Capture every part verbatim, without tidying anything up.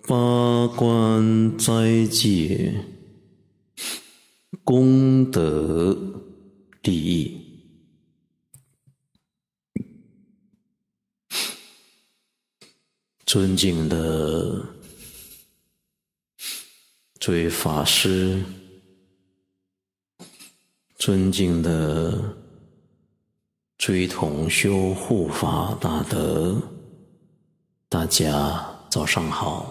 八关斋戒，功德利益。尊敬的诸位法师，尊敬的诸位同修护法大德，大家早上好。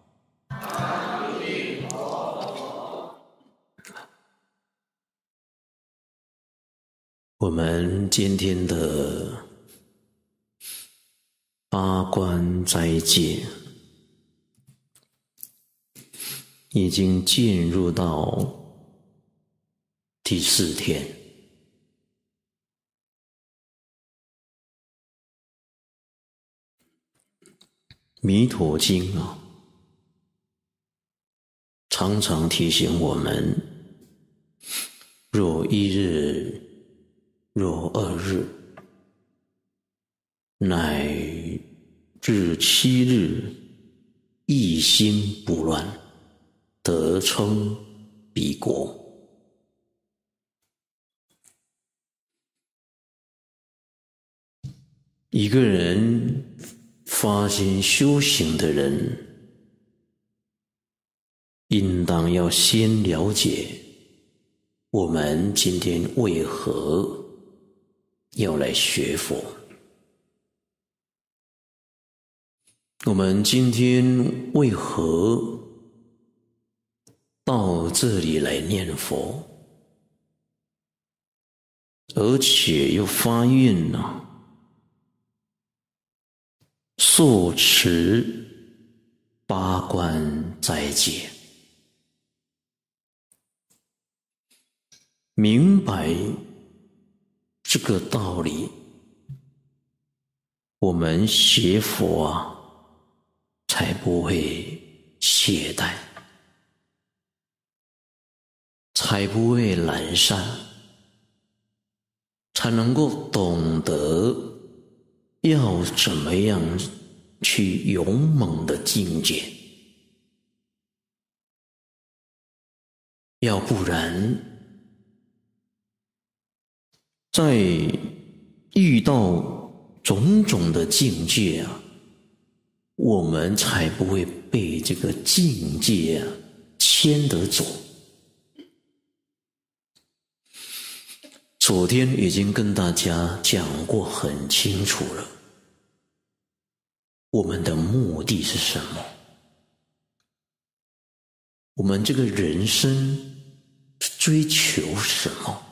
我们今天的八关斋戒已经进入到第四天。弥陀经啊，常常提醒我们：若一日，若二日，乃至七日，一心不乱，得称彼国。一个人发心修行的人，应当要先了解我们今天为何要来学佛。我们今天为何到这里来念佛，而且又发愿呢，受持八关斋戒，明白这个道理，我们学佛啊，才不会懈怠，才不会懒散，才能够懂得要怎么样去勇猛的境界。要不然在遇到种种的境界啊，我们才不会被这个境界啊牵得走。昨天已经跟大家讲过很清楚了，我们的目的是什么？我们这个人生追求什么？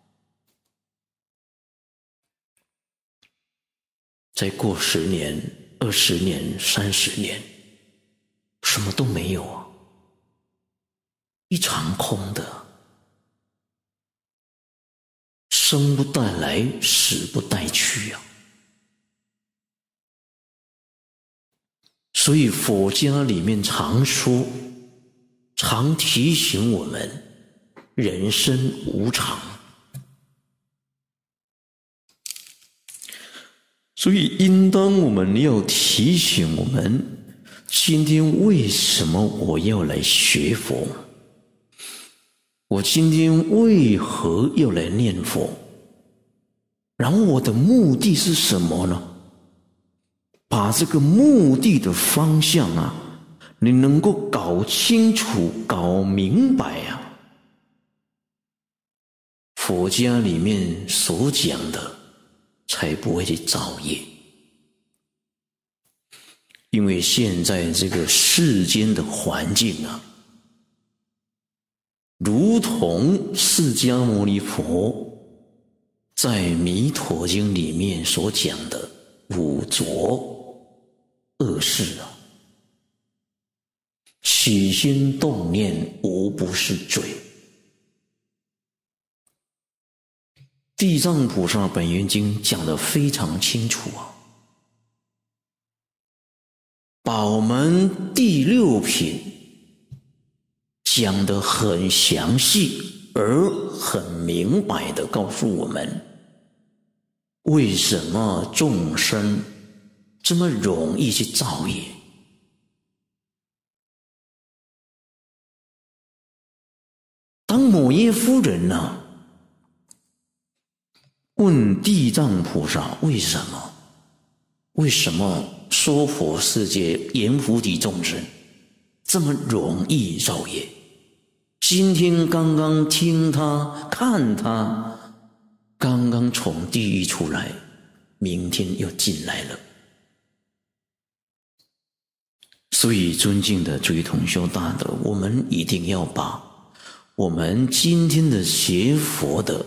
再过十年、二十年、三十年，什么都没有啊，一场空的，生不带来，死不带去啊。所以佛家里面常说，常提醒我们，人生无常。所以应当我们要提醒我们，今天为什么我要来学佛？我今天为何要来念佛？然后我的目的是什么呢？把这个目的的方向啊，你能够搞清楚、搞明白啊，佛家里面所讲的，才不会去造业。因为现在这个世间的环境啊，如同释迦牟尼佛在《弥陀经》里面所讲的五浊恶世啊，起心动念无不是罪。地藏菩萨本愿经讲得非常清楚啊，把我们第六品讲得很详细而很明白地告诉我们，为什么众生这么容易去造业？ 摩耶夫人呢、啊，问地藏菩萨为什么？为什么娑婆世界阎浮提众生这么容易造业？今天刚刚听他看他，刚刚从地狱出来，明天又进来了。所以尊敬的诸位同修大德，我们一定要把我们今天的学佛的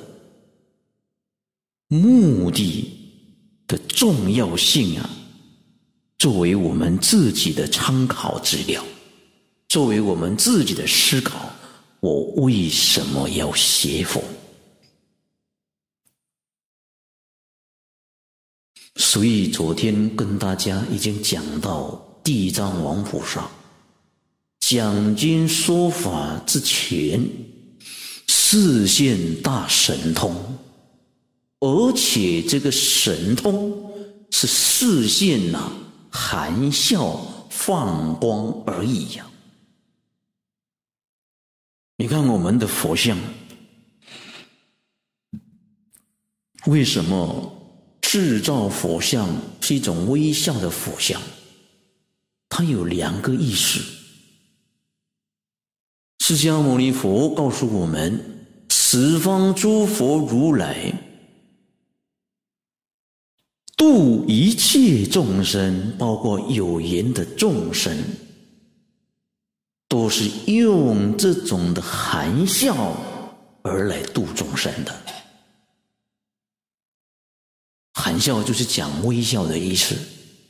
目的的重要性啊，作为我们自己的参考资料，作为我们自己的思考，我为什么要学佛？所以昨天跟大家已经讲到地藏王菩萨讲经说法之前，示现大神通，而且这个神通是示现呐、啊、含笑放光而已呀、啊。你看我们的佛像，为什么制造佛像是一种微笑的佛像？它有两个意思。释迦牟尼佛告诉我们，十方诸佛如来度一切众生，包括有缘的众生，都是用这种的含笑而来度众生的。含笑就是讲微笑的意思。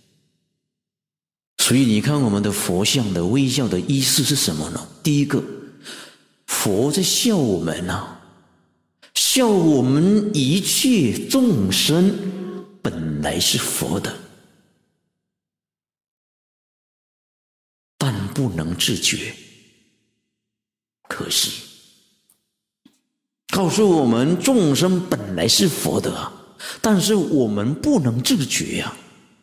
所以你看我们的佛像的微笑的意思是什么呢？第一个，佛在笑我们啊，笑我们一切众生本来是佛的，但不能自觉。可惜告诉我们众生本来是佛的啊，但是我们不能自觉啊。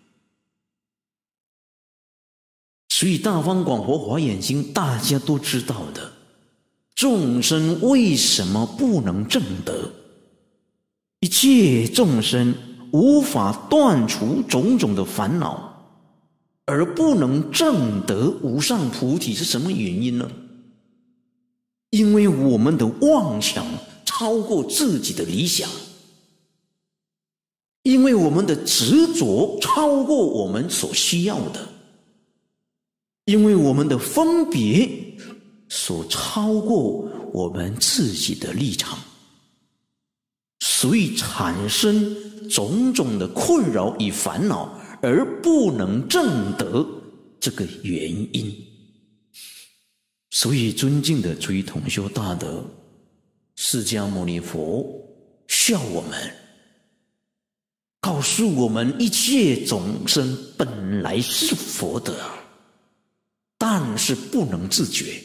所以大方广佛华严经大家都知道的，众生为什么不能证得？一切众生无法断除种种的烦恼，而不能证得无上菩提，是什么原因呢？因为我们的妄想超过自己的理想，因为我们的执着超过我们所需要的，因为我们的分别所超过我们自己的立场，所以产生种种的困扰与烦恼，而不能证得这个原因。所以尊敬的诸位同修大德，释迦牟尼佛笑我们，告诉我们一切众生本来是佛的，但是不能自觉。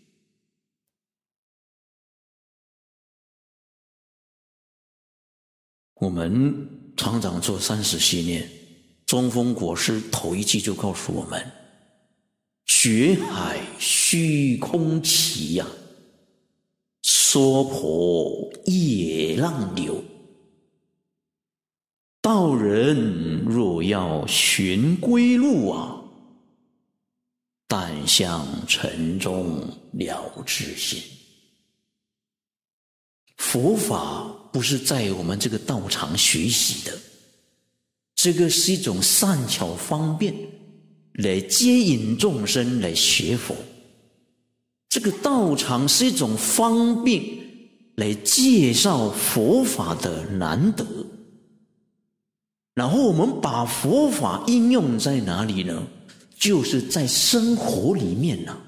我们常常做三十系列，中峰国师头一句就告诉我们：觉海虚空齐呀、啊，娑婆业浪流。道人若要寻归路啊，但向尘中了知心。佛法不是在我们这个道场学习的，这个是一种善巧方便来接引众生来学佛。这个道场是一种方便来介绍佛法的难得。然后我们把佛法应用在哪里呢？就是在生活里面呢、啊。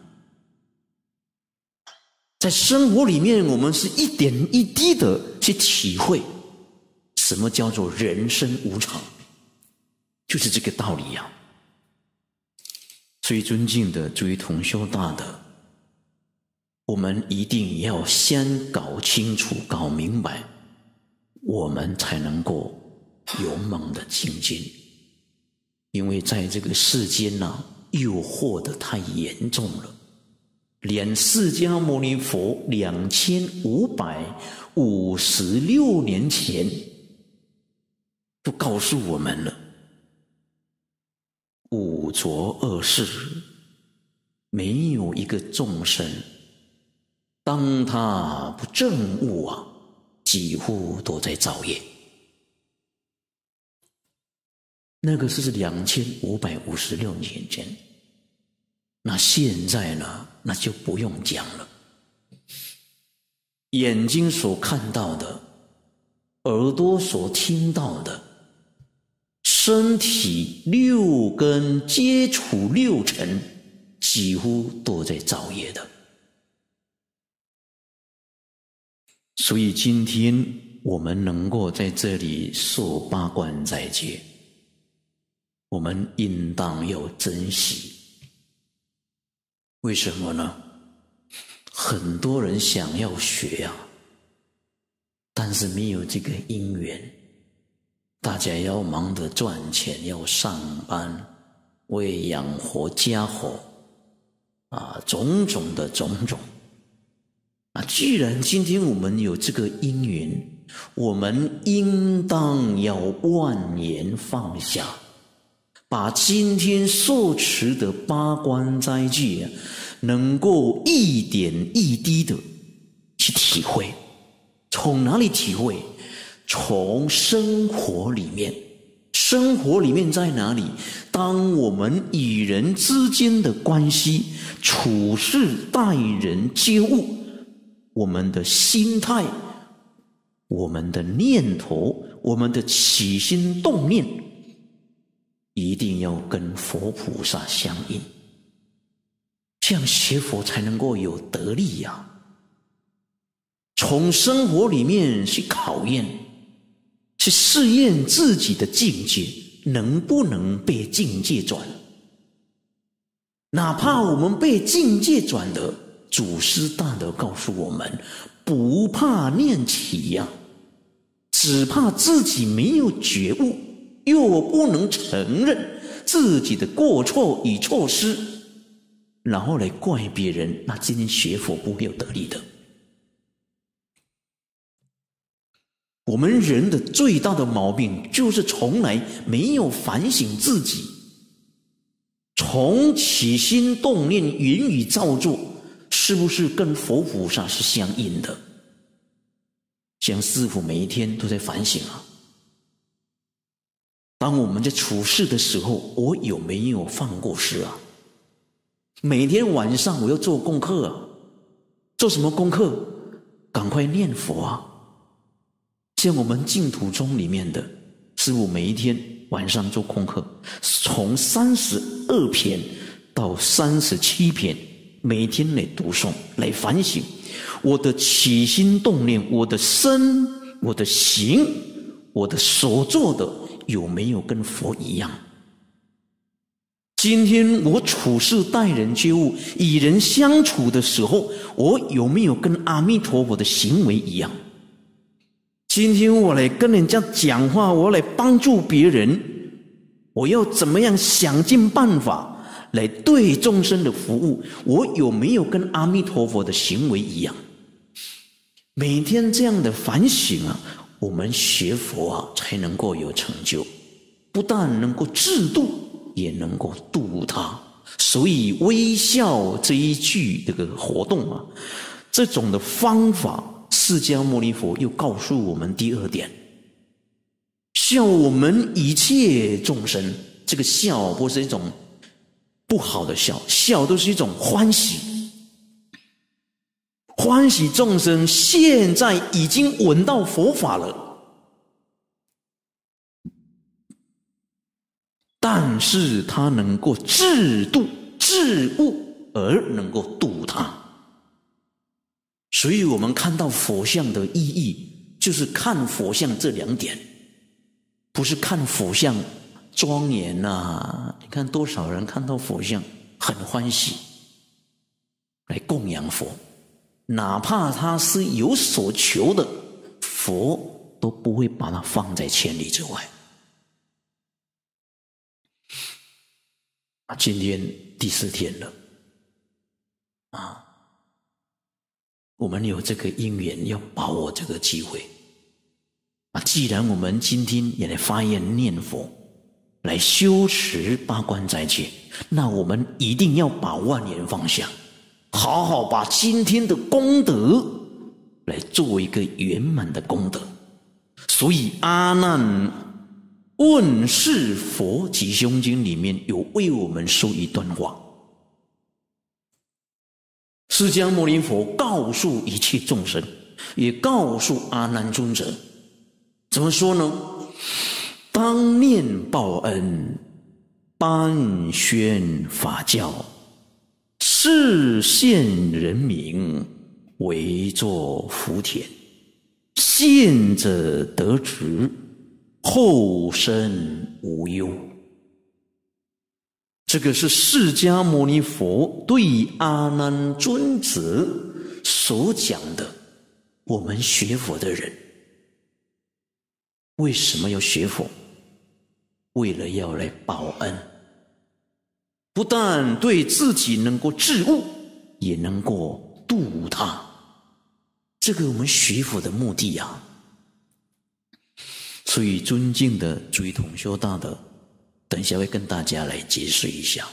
在生活里面，我们是一点一滴的去体会什么叫做人生无常，就是这个道理啊。所以尊敬的诸位同修大德，我们一定要先搞清楚、搞明白，我们才能够勇猛的精进。因为在这个世间啊，诱惑的太严重了， 连释迦牟尼佛两千五百五十六年前都告诉我们了，五浊恶世没有一个众生，当他不证悟啊，几乎都在造业。那个是两千五百五十六年前，那现在呢，那就不用讲了。眼睛所看到的，耳朵所听到的，身体六根接触六尘，几乎都在造业的。所以今天我们能够在这里受八关斋戒，我们应当要珍惜。为什么呢？很多人想要学啊，但是没有这个因缘。大家要忙着赚钱，要上班，为养活家伙啊，种种的种种。啊，既然今天我们有这个因缘，我们应当要万言放下，把今天受持的八关斋戒啊，能够一点一滴的去体会。从哪里体会？从生活里面。生活里面在哪里？当我们与人之间的关系、处事待人接物，我们的心态、我们的念头、我们的起心动念，一定要跟佛菩萨相应，这样学佛才能够有得力呀、啊。从生活里面去考验，去试验自己的境界能不能被境界转。哪怕我们被境界转了，祖师大德告诉我们，不怕念起呀、啊，只怕自己没有觉悟，又不能承认自己的过错与错失，然后来怪别人，那今天学佛不会有得力的。我们人的最大的毛病就是从来没有反省自己，从起心动念、言语造作，是不是跟佛菩萨是相应的？像师父每一天都在反省啊。当我们在处事的时候，我有没有放过失啊？每天晚上我要做功课啊，做什么功课？赶快念佛啊！像我们净土宗里面的师父每一天晚上做功课，从三十二篇到三十七篇，每天来读诵，来反省我的起心动念，我的身，我的行，我的所做的有没有跟佛一样？今天我处事待人接物，与人相处的时候，我有没有跟阿弥陀佛的行为一样？今天我来跟人家讲话，我来帮助别人，我要怎么样想尽办法来对众生的服务，我有没有跟阿弥陀佛的行为一样？每天这样的反省啊，我们学佛啊才能够有成就，不但能够自度，也能够度他。所以微笑这一句这个活动啊，这种的方法，释迦牟尼佛又告诉我们第二点，笑我们一切众生。这个笑不是一种不好的笑，笑都是一种欢喜，欢喜众生现在已经闻到佛法了，但是他能够自度自悟，而能够度他。所以我们看到佛像的意义，就是看佛像这两点，不是看佛像庄严啊。你看多少人看到佛像很欢喜，来供养佛，哪怕他是有所求的，佛都不会把它放在千里之外。啊，今天第四天了啊。 我们有这个因缘，要把握这个机会啊！既然我们今天也来发愿念佛，来修持八关斋戒，那我们一定要把万缘放下，好好把今天的功德来做一个圆满的功德。所以阿难问世佛吉凶经里面有为我们说一段话，释迦牟尼佛告诉一切众生，也告诉阿难尊者，怎么说呢？当念报恩，颁宣法教，示现人民，为作福田，现者得值，后生无忧。这个是释迦牟尼佛对阿难尊者所讲的。我们学佛的人为什么要学佛？为了要来报恩，不但对自己能够致悟，也能够度他。这个我们学佛的目的啊。所以尊敬的诸位同修大德，等一下会跟大家来解释一下，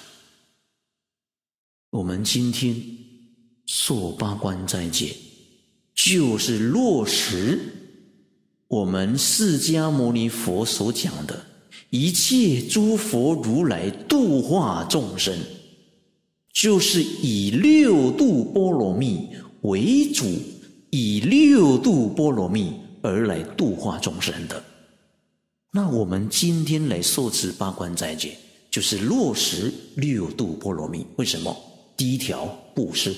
我们今天受八关斋戒，就是落实我们释迦牟尼佛所讲的一切诸佛如来度化众生，就是以六度波罗蜜为主，以六度波罗蜜而来度化众生的。那我们今天来受持八关斋戒，就是落实六度波罗蜜。为什么？第一条，布施。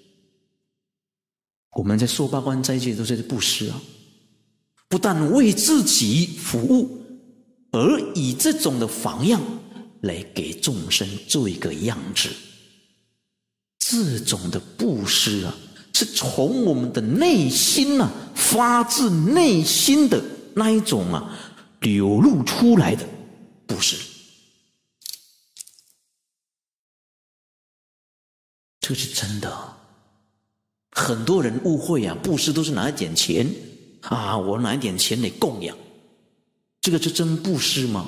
我们在受八关斋戒都是布施啊，不但为自己服务，而以这种的榜样来给众生做一个样子。这种的布施啊，是从我们的内心啊，发自内心的那一种啊流露出来的布施。这个是真的。很多人误会啊，布施都是拿一点钱啊，我拿一点钱来供养，这个是真布施吗？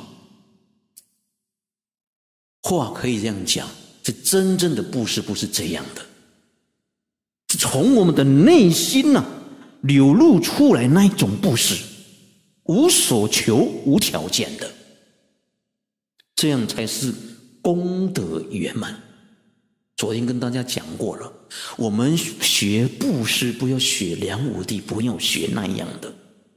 话可以这样讲，是真正的布施不是这样的，是从我们的内心啊流露出来那一种布施，无所求无条件的，这样才是功德圆满。昨天跟大家讲过了，我们学布施不要学梁武帝，不要学那样的。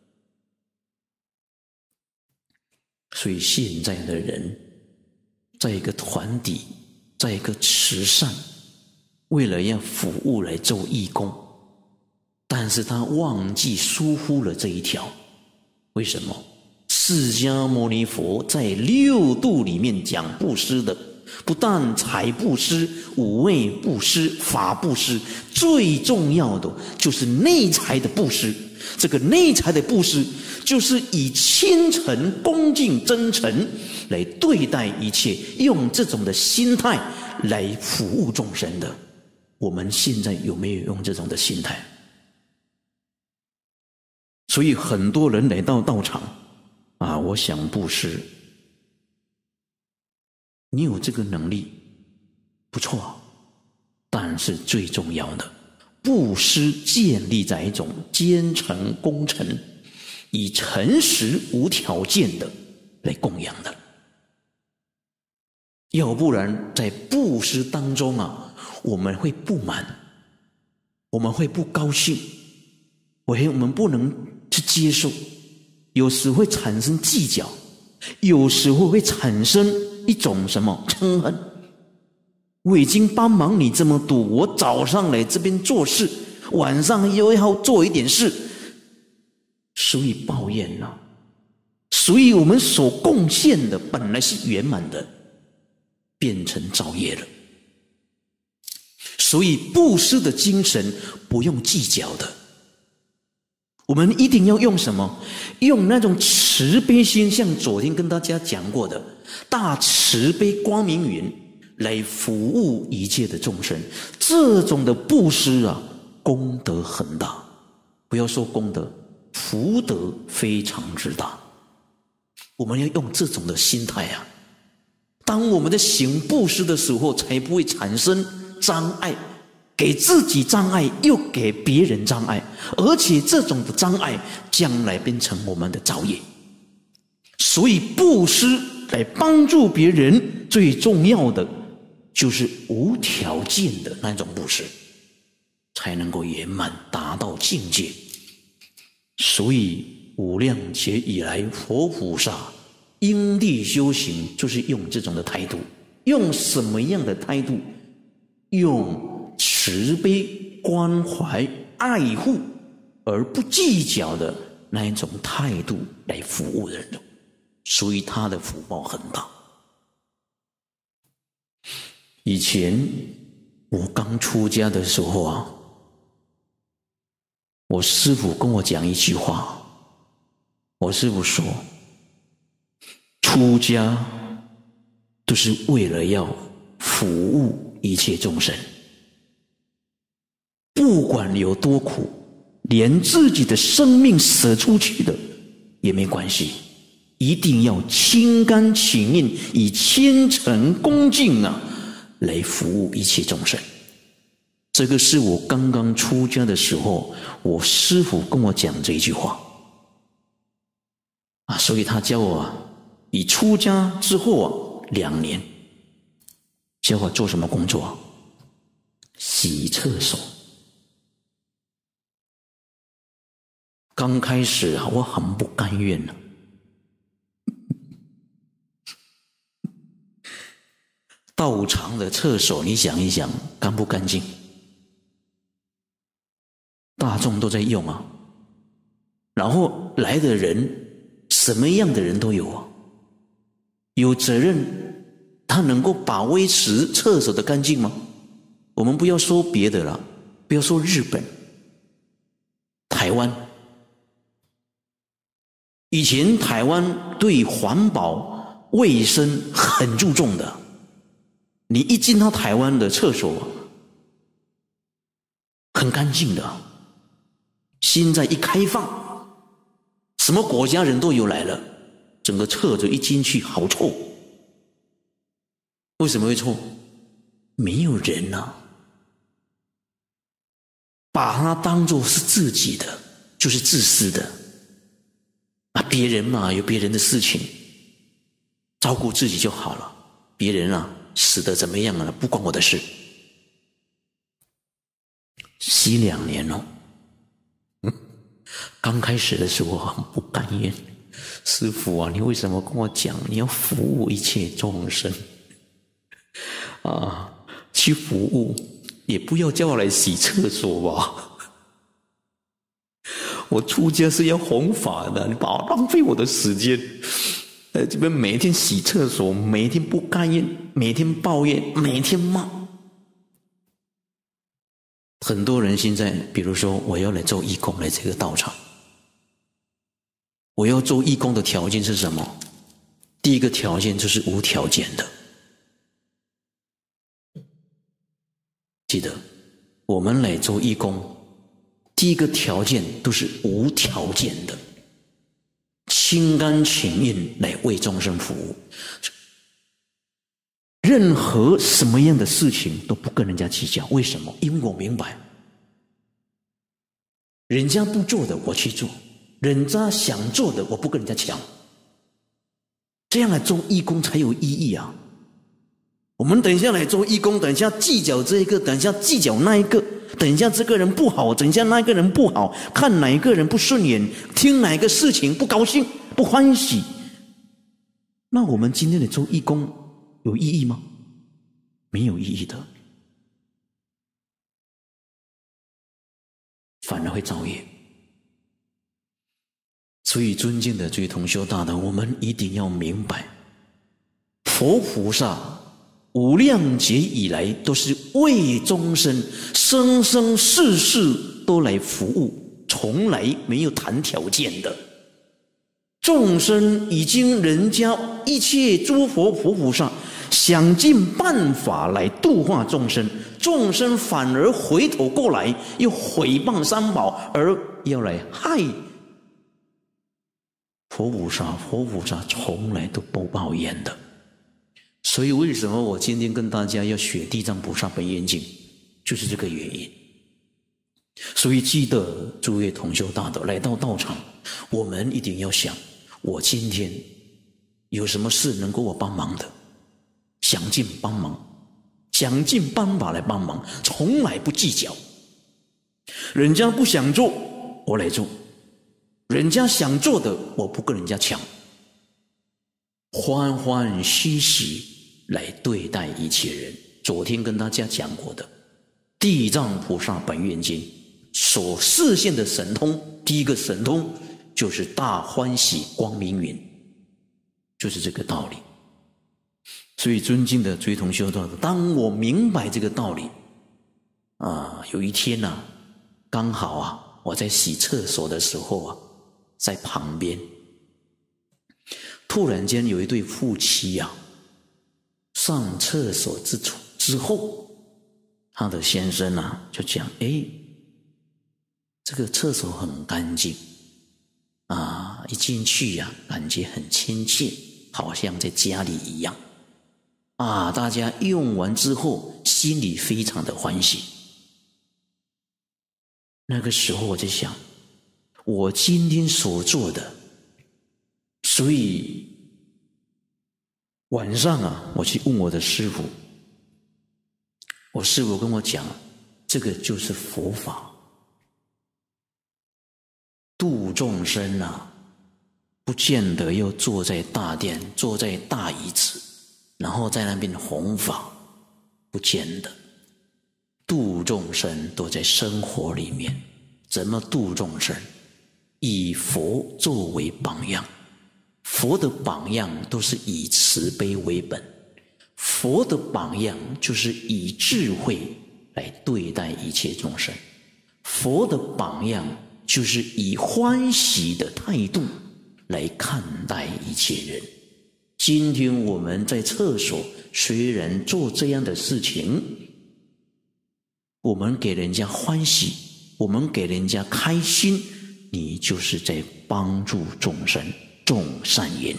所以现在的人在一个团体，在一个慈善，为了要服务来做义工，但是他忘记疏忽了这一条。为什么？释迦牟尼佛在六度里面讲布施的，不但财布施、五味布施、法布施，最重要的就是内财的布施。这个内财的布施，就是以虔诚、恭敬、真诚来对待一切，用这种的心态来服务众生的。我们现在有没有用这种的心态？所以很多人来到道场啊，我想布施，你有这个能力不错，但是最重要的，布施建立在一种虔诚恭诚，以诚实无条件的来供养的。要不然在布施当中啊，我们会不满，我们会不高兴，我们不能去接受，有时会产生计较，有时候会产生一种什么嗔恨。我已经帮忙你这么多，我早上来这边做事，晚上又要做一点事，所以抱怨了。所以我们所贡献的本来是圆满的，变成造业了。所以布施的精神不用计较的，我们一定要用什么？用那种慈悲心，像昨天跟大家讲过的大慈悲光明云来服务一切的众生。这种的布施啊， 功德很大，不要说功德，福德非常之大。我们要用这种的心态啊，当我们在行布施的时候，才不会产生障碍，给自己障碍，又给别人障碍，而且这种的障碍将来变成我们的造业。所以布施来帮助别人，最重要的就是无条件的那种布施，才能够圆满达到境界。所以无量劫以来，佛菩萨因地修行，就是用这种的态度。用什么样的态度？用慈悲、关怀、爱护而不计较的那一种态度来服务人，所以他的福报很大。以前我刚出家的时候啊，我师父跟我讲一句话，我师父说，出家都是为了要服务一切众生，不管有多苦，连自己的生命舍出去的也没关系，一定要心甘情愿，以虔诚恭敬啊来服务一切众生。这个是我刚刚出家的时候，我师父跟我讲这一句话啊，所以他教我啊，以出家之后啊两年，教我做什么工作？洗厕所。刚开始啊，我很不甘愿啊，道场的厕所，你想一想，干不干净？大众都在用啊，然后来的人什么样的人都有啊，有责任他能够把维持厕所的干净吗？我们不要说别的了，不要说日本、台湾，以前台湾对环保卫生很注重的，你一进到台湾的厕所很干净的。现在一开放，什么国家人都有来了，整个厕所一进去好臭。为什么会臭？没有人啊，把它当作是自己的，就是自私的啊，别人嘛有别人的事情，照顾自己就好了，别人啊死得怎么样啊，不关我的事。洗两年哦，刚开始的时候很不甘愿，师父啊，你为什么跟我讲你要服务一切众生啊？去服务也不要叫我来洗厕所吧，我出家是要弘法的，你把我浪费我的时间，在这边每天洗厕所，每天不甘愿，每天抱怨，每天骂。很多人现在，比如说我要来做义工，来这个道场，我要做义工的条件是什么？第一个条件就是无条件的。记得我们来做义工，第一个条件都是无条件的，心甘情愿来为众生服务，任何什么样的事情都不跟人家计较。为什么？因为我明白，人家不做的我去做，人家想做的我不跟人家抢，这样来做义工才有意义啊。我们等一下来做义工，等一下计较这一个，等一下计较那一个，等一下这个人不好，等一下那一个人不好，看哪一个人不顺眼，听哪一个事情不高兴不欢喜，那我们今天的做义工有意义吗？没有意义的，反而会造业。所以尊敬的诸位同修大德，我们一定要明白，佛菩萨无量劫以来都是为众生生生世世都来服务，从来没有谈条件的。 众生已经人家一切诸佛佛菩萨想尽办法来度化众生，众生反而回头过来又毁谤三宝，而要来害佛菩萨。佛菩萨从来都不抱怨的。所以为什么我今天跟大家要学地藏菩萨本愿经，就是这个原因。所以记得诸位同修大德来到道场，我们一定要想，我今天有什么事能够我帮忙的，想尽帮忙，想尽办法来帮忙，从来不计较。人家不想做，我来做；人家想做的，我不跟人家抢，欢欢喜喜来对待一切人。昨天跟大家讲过的地藏菩萨本愿经所示现的神通，第一个神通就是大欢喜光明云，就是这个道理。所以尊敬的追同修道的，当我明白这个道理啊，有一天啊，刚好啊，我在洗厕所的时候啊，在旁边突然间有一对夫妻啊，上厕所之处之后，他的先生啊就讲，哎，这个厕所很干净啊，一进去呀、啊，感觉很亲切，好像在家里一样啊。大家用完之后，心里非常的欢喜。那个时候我在想，我今天所做的，所以晚上啊，我去问我的师父，我师父跟我讲，这个就是佛法。度众生啊，不见得要坐在大殿，坐在大椅子，然后在那边弘法，不见得。度众生都在生活里面。怎么度众生？以佛作为榜样。佛的榜样都是以慈悲为本，佛的榜样就是以智慧来对待一切众生，佛的榜样就是以欢喜的态度来看待一切人。今天我们在厕所虽然做这样的事情，我们给人家欢喜，我们给人家开心，你就是在帮助众生，种善因。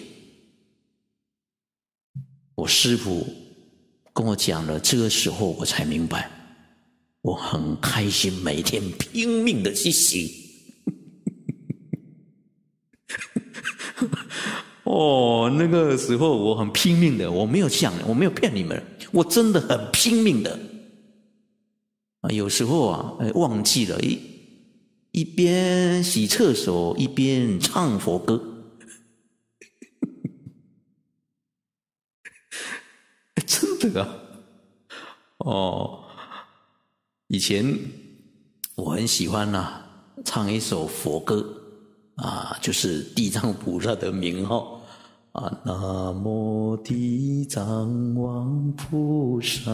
我师父跟我讲了，这个时候我才明白，我很开心，每天拼命的去洗。哦，那个时候我很拼命的，我没有讲，我没有骗你们，我真的很拼命的。啊，有时候啊，忘记了，一一边洗厕所一边唱佛歌。真的啊，哦，以前我很喜欢啊，唱一首佛歌啊，就是地藏菩萨的名号啊，南无地藏王菩萨。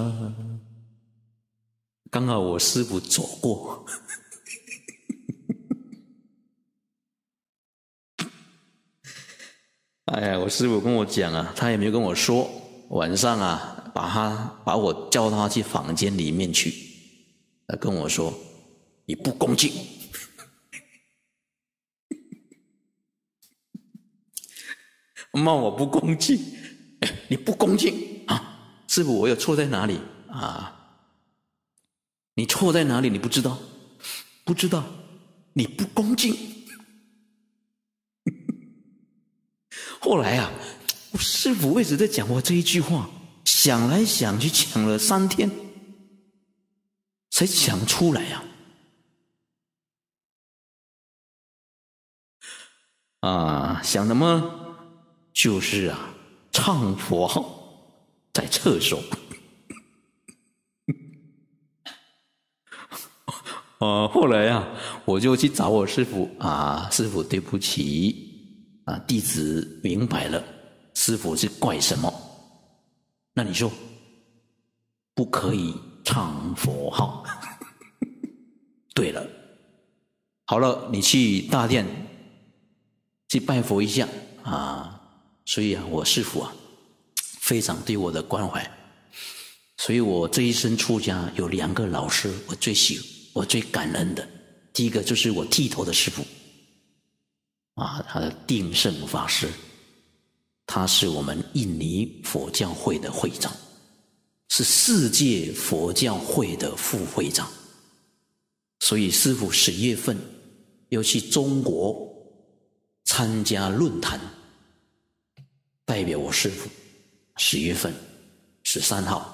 刚好我师父走过，哎呀，我师父跟我讲啊，他也没有跟我说，晚上啊，把他把我叫他去房间里面去，他跟我说：“你不恭敬。”骂我不恭敬，你不恭敬啊！师父，我有错在哪里啊？你错在哪里？你不知道？不知道？你不恭敬。后来啊，我师父一直在讲我这一句话，想来想去，讲了三天，才讲出来啊！啊，想什么？就是啊，唱佛号在厕所。呃，后来啊，我就去找我师父啊，师父对不起啊，弟子明白了，师父是怪什么？那你说，不可以唱佛号。对了，好了，你去大殿去去拜佛一下啊。所以啊，我师父啊，非常对我的关怀。所以我这一生出家有两个老师，我最喜我最感恩的。第一个就是我剃头的师父啊，他的定胜法师，他是我们印尼佛教会的会长，是世界佛教会的副会长。所以师父十月份要去中国参加论坛，代表我师父十月份十三号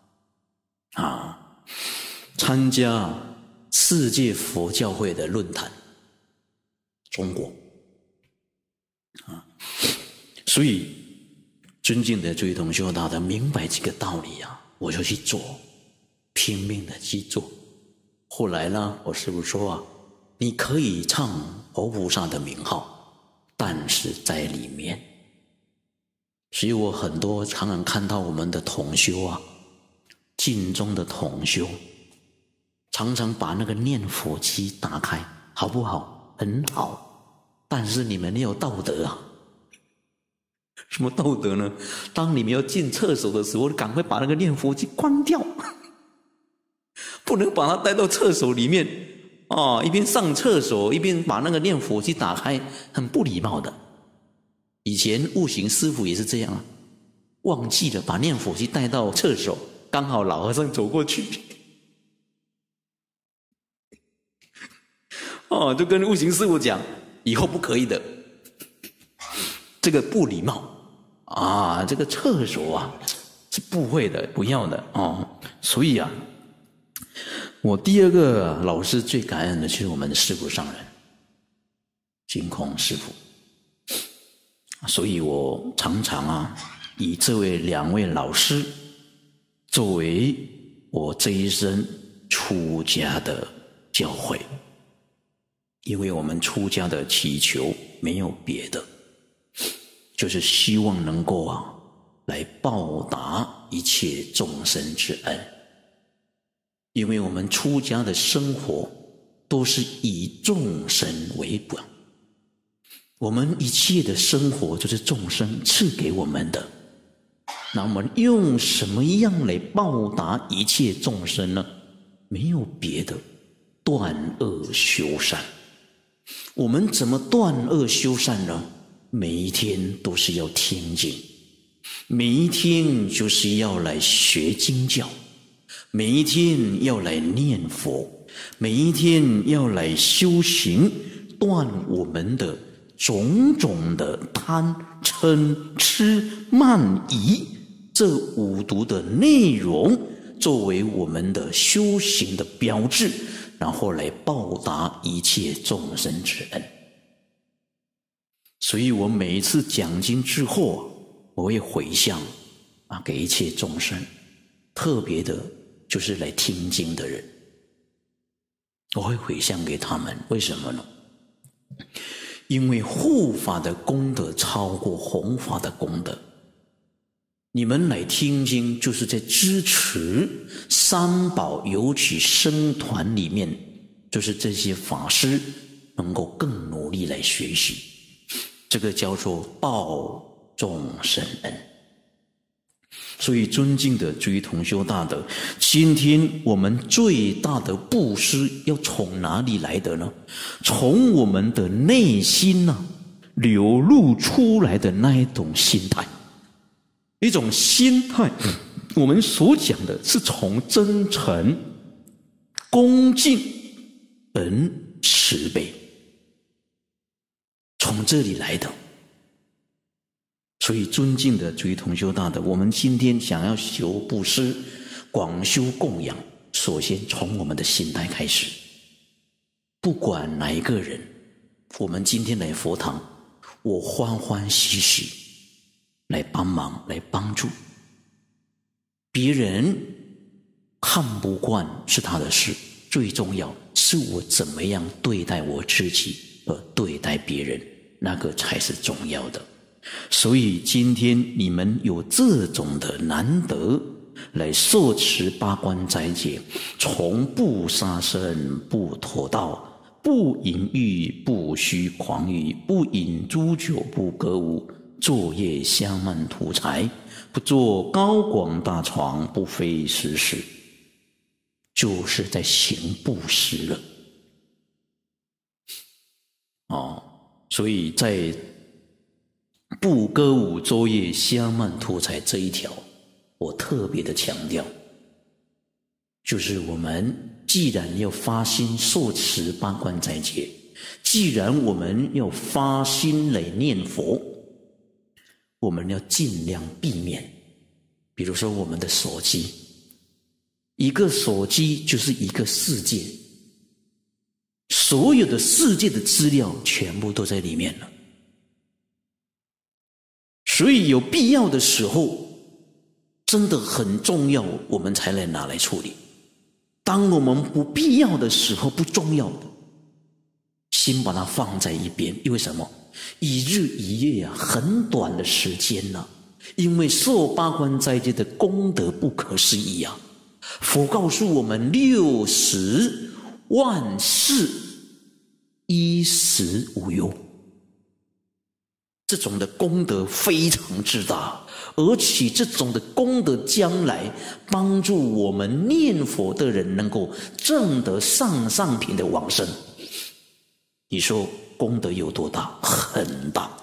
啊，参加世界佛教会的论坛，中国啊。所以尊敬的诸位同修大德明白这个道理啊，我就去做，拼命的去做。后来呢，我师父说啊，你可以唱佛菩萨的名号，但是在里面。所以我很多常常看到我们的同修啊，净宗的同修，常常把那个念佛机打开，好不好？很好，但是你们没有道德啊。什么道德呢？当你们要进厕所的时候，赶快把那个念佛机关掉，不能把它带到厕所里面啊！一边上厕所一边把那个念佛机打开，很不礼貌的。以前悟行师父也是这样啊，忘记了把念佛机带到厕所，刚好老和尚走过去，哦，就跟悟行师父讲，以后不可以的，这个不礼貌啊，这个厕所啊是不会的，不要的哦。所以啊，我第二个老师最感恩的就是我们的师父上人净空师父。所以我常常啊，以这位两位老师作为我这一生出家的教诲，因为我们出家的祈求没有别的，就是希望能够啊来报答一切众生之恩。因为我们出家的生活都是以众生为本，我们一切的生活就是众生赐给我们的，那我们用什么样来报答一切众生呢？没有别的，断恶修善。我们怎么断恶修善呢？每一天都是要听经，每一天就是要来学经教，每一天要来念佛，每一天要来修行，断我们的种种的贪嗔痴慢疑这五毒的内容，作为我们的修行的标志，然后来报答一切众生之恩。所以我每一次讲经之后，我会回向啊给一切众生，特别的就是来听经的人，我会回向给他们。为什么呢？因为护法的功德超过弘法的功德，你们来听经就是在支持三宝，尤其僧团里面，就是这些法师能够更努力来学习，这个叫做报众生恩。所以尊敬的诸位同修大德，今天我们最大的布施要从哪里来的呢？从我们的内心啊流露出来的那一种心态，一种心态，我们所讲的是从真诚、恭敬、恩、慈悲，从这里来的。所以尊敬的诸位同修大德，我们今天想要修布施、广修供养，首先从我们的心态开始。不管哪一个人，我们今天来佛堂，我欢欢喜喜来帮忙，来帮助别人，看不惯是他的事，最重要是我怎么样对待我自己和对待别人，那个才是重要的。所以今天你们有这种的难得来受持八关斋戒，从不杀生、不偷盗、 不淫欲，不虚诳语，不饮诸酒，不歌舞，昼夜相漫图财，不坐高广大床，不非时事，就是在行布施了。哦，所以在不歌舞，昼夜相漫图财这一条，我特别的强调，就是我们既然要发心受持八关斋戒，既然我们要发心来念佛，我们要尽量避免，比如说我们的手机，一个手机就是一个世界，所有的世界的资料全部都在里面了。所以有必要的时候，真的很重要，我们才来拿来处理。当我们不必要的时候，不重要的，先把它放在一边。因为什么？一日一夜啊，很短的时间啊，因为受八关斋戒的功德不可思议啊！佛告诉我们，六十万世衣食无忧，这种的功德非常之大，而且这种的功德将来帮助我们念佛的人能够证得上上品的往生。你说功德有多大？很大。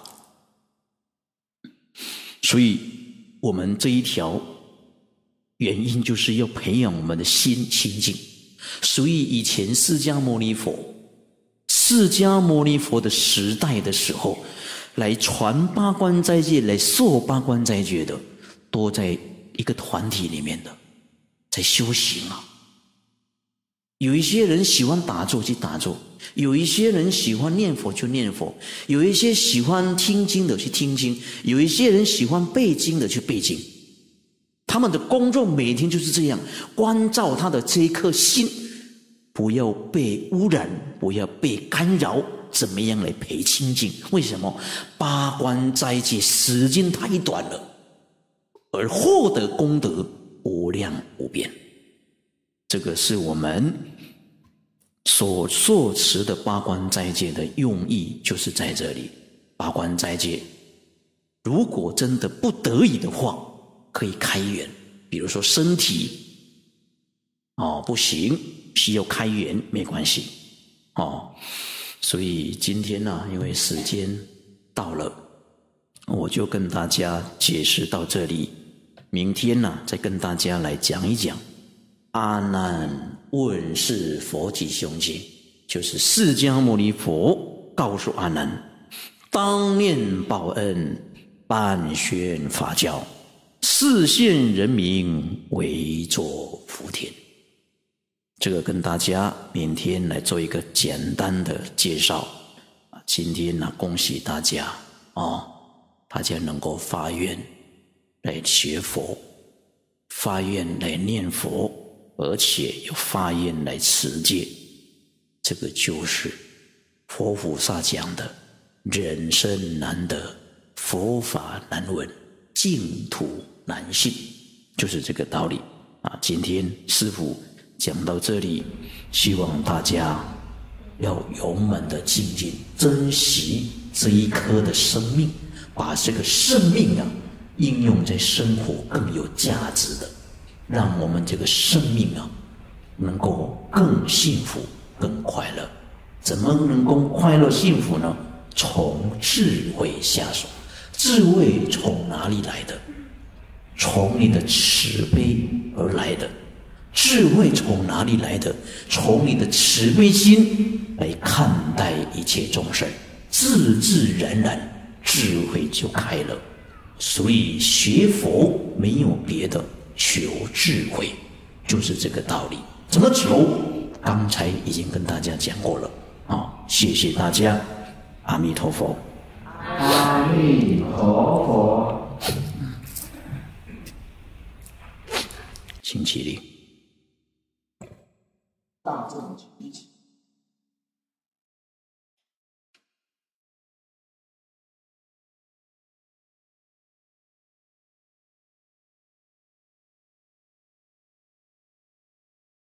所以我们这一条原因就是要培养我们的心清净。所以以前释迦牟尼佛释迦牟尼佛的时代的时候，来传八关斋戒，来受八关斋戒的，都在一个团体里面的，在修行啊。有一些人喜欢打坐去打坐，有一些人喜欢念佛就念佛，有一些喜欢听经的去听经，有一些人喜欢背经的去背经。他们的工作每天就是这样，关照他的这一颗心，不要被污染，不要被干扰，怎么样来培清净？为什么？八关斋戒时间太短了，而获得功德无量无边。这个是我们所受持的八关斋戒的用意，就是在这里。八关斋戒如果真的不得已的话，可以开源，比如说身体哦不行，需要开源没关系哦。所以今天呢、啊，因为时间到了，我就跟大家解释到这里。明天呢、啊，再跟大家来讲一讲阿难问世佛及凶经，就是释迦牟尼佛告诉阿难，当念报恩，办宣法教，示现人民为作福田。这个跟大家明天来做一个简单的介绍。今天呢，恭喜大家哦，大家能够发愿来学佛，发愿来念佛，而且有发愿来持戒。这个就是佛菩萨讲的人生难得，佛法难闻，净土难信，就是这个道理啊。今天师父讲到这里，希望大家要勇猛的精进，珍惜这一颗的生命，把这个生命啊应用在生活更有价值的，让我们这个生命啊能够更幸福更快乐。怎么能够快乐幸福呢？从智慧下手。智慧从哪里来的？从你的慈悲而来的。智慧从哪里来的？从你的慈悲心来看待一切众生，自自然然智慧就开了。所以学佛没有别的，求智慧，就是这个道理。怎么求？刚才已经跟大家讲过了啊！谢谢大家，阿弥陀佛。 阿弥陀佛。 请起立。 大众一起。